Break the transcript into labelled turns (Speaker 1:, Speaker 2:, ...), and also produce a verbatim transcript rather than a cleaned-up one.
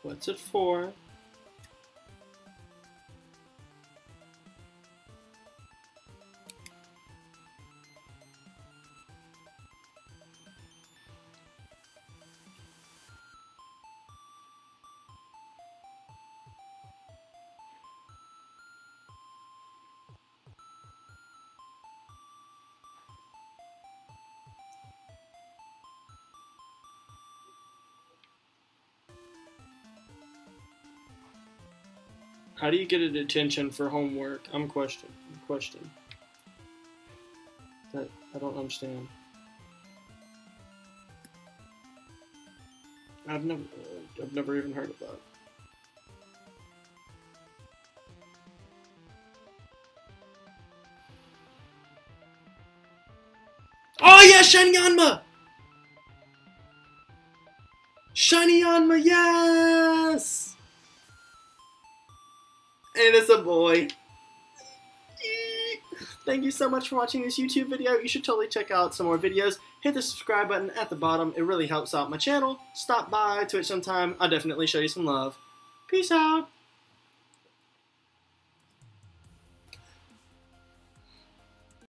Speaker 1: What's it for? How do you get a detention for homework? I'm question. Question. That I don't understand. I've never, uh, I've never even heard of that. Oh yeah, Shiny Yanma! Shiny Yanma, yes! And it's a boy. Thank you so much for watching this YouTube video. You should totally check out some more videos. Hit the subscribe button at the bottom. It really helps out my channel. Stop by Twitch sometime. I'll definitely show you some love. Peace out.